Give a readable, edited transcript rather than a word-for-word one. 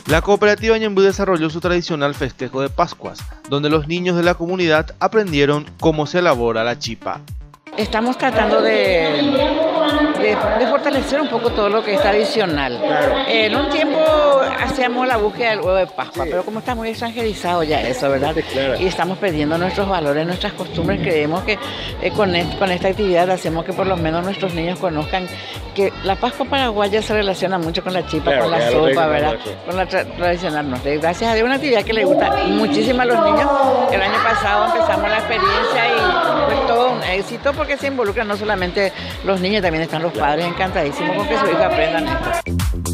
La cooperativa Ñemby desarrolló su tradicional festejo de Pascuas, donde los niños de la comunidad aprendieron cómo se elabora la chipa. Estamos tratando de fortalecer un poco todo lo que es tradicional. Claro. En un tiempo hacíamos la búsqueda del huevo de Pascua, pero como está muy extranjerizado ya eso, ¿verdad? Claro. Y estamos perdiendo nuestros valores, nuestras costumbres. Creemos que con esta actividad hacemos que por lo menos nuestros niños conozcan que la Pascua paraguaya se relaciona mucho con la chipa, Claro, con la claro, sopa, ¿verdad? eso. Con la tradicional nuestra. Y gracias a Dios, una actividad que le gusta muchísimo a los niños. El año pasado empezamos la experiencia y fue todo un éxito porque se involucran no solamente los niños, también están los padres encantadísimos con que sus hijos aprendan esto.